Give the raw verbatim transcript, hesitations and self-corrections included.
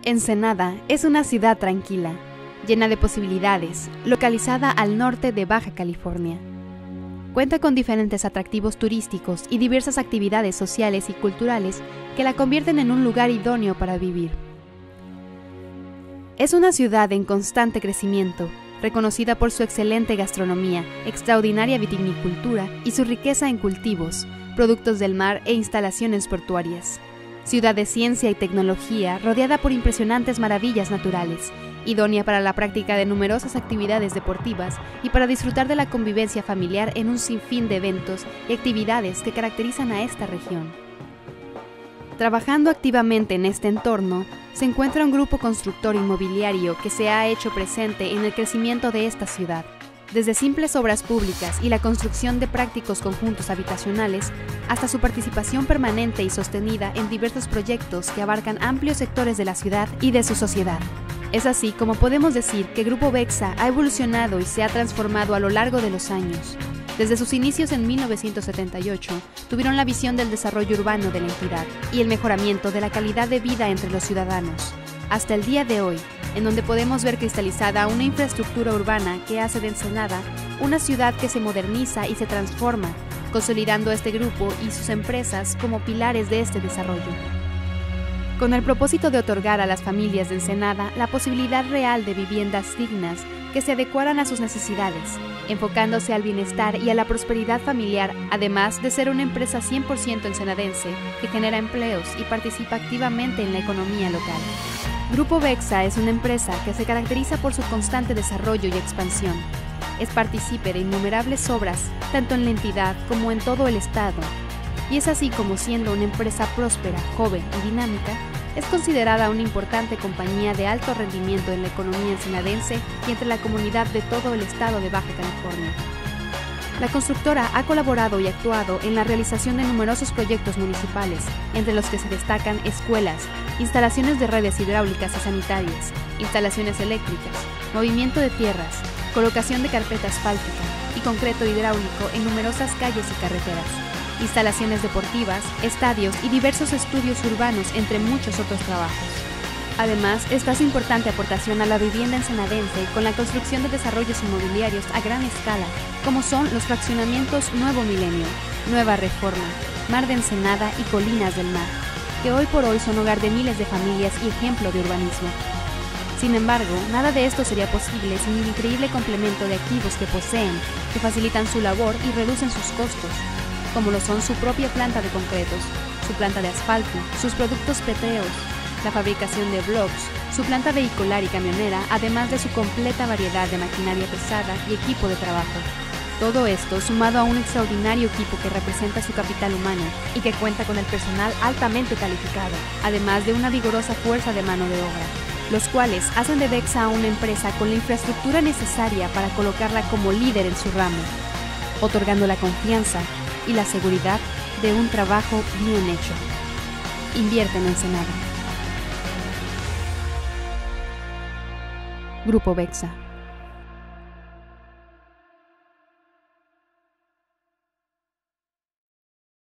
Ensenada es una ciudad tranquila, llena de posibilidades, localizada al norte de Baja California. Cuenta con diferentes atractivos turísticos y diversas actividades sociales y culturales que la convierten en un lugar idóneo para vivir. Es una ciudad en constante crecimiento, reconocida por su excelente gastronomía, extraordinaria vitivinicultura y su riqueza en cultivos, productos del mar e instalaciones portuarias. Ciudad de ciencia y tecnología rodeada por impresionantes maravillas naturales, idónea para la práctica de numerosas actividades deportivas y para disfrutar de la convivencia familiar en un sinfín de eventos y actividades que caracterizan a esta región. Trabajando activamente en este entorno, se encuentra un grupo constructor inmobiliario que se ha hecho presente en el crecimiento de esta ciudad, desde simples obras públicas y la construcción de prácticos conjuntos habitacionales, hasta su participación permanente y sostenida en diversos proyectos que abarcan amplios sectores de la ciudad y de su sociedad. Es así como podemos decir que Grupo Vexa ha evolucionado y se ha transformado a lo largo de los años. Desde sus inicios en mil novecientos setenta y ocho, tuvieron la visión del desarrollo urbano de la entidad y el mejoramiento de la calidad de vida entre los ciudadanos, hasta el día de hoy, en donde podemos ver cristalizada una infraestructura urbana que hace de Ensenada una ciudad que se moderniza y se transforma, consolidando este grupo y sus empresas como pilares de este desarrollo. Con el propósito de otorgar a las familias de Ensenada la posibilidad real de viviendas dignas que se adecuaran a sus necesidades, enfocándose al bienestar y a la prosperidad familiar, además de ser una empresa cien por ciento ensenadense que genera empleos y participa activamente en la economía local. Grupo Vexa es una empresa que se caracteriza por su constante desarrollo y expansión. Es partícipe de innumerables obras, tanto en la entidad como en todo el estado. Y es así como, siendo una empresa próspera, joven y dinámica, es considerada una importante compañía de alto rendimiento en la economía ensenadense y entre la comunidad de todo el estado de Baja California. La constructora ha colaborado y actuado en la realización de numerosos proyectos municipales, entre los que se destacan escuelas, instalaciones de redes hidráulicas y sanitarias, instalaciones eléctricas, movimiento de tierras, colocación de carpeta asfáltica y concreto hidráulico en numerosas calles y carreteras, instalaciones deportivas, estadios y diversos estudios urbanos, entre muchos otros trabajos. Además, está su importante aportación a la vivienda ensenadense con la construcción de desarrollos inmobiliarios a gran escala, como son los fraccionamientos Nuevo Milenio, Nueva Reforma, Mar de Ensenada y Colinas del Mar, que hoy por hoy son hogar de miles de familias y ejemplo de urbanismo. Sin embargo, nada de esto sería posible sin el increíble complemento de activos que poseen, que facilitan su labor y reducen sus costos, como lo son su propia planta de concretos, su planta de asfalto, sus productos petreos, la fabricación de blocks, su planta vehicular y camionera, además de su completa variedad de maquinaria pesada y equipo de trabajo. Todo esto sumado a un extraordinario equipo que representa su capital humano y que cuenta con el personal altamente calificado, además de una vigorosa fuerza de mano de obra, los cuales hacen de Vexa una empresa con la infraestructura necesaria para colocarla como líder en su ramo, otorgando la confianza y la seguridad de un trabajo bien hecho. Invierte en Ensenada. Grupo Vexa.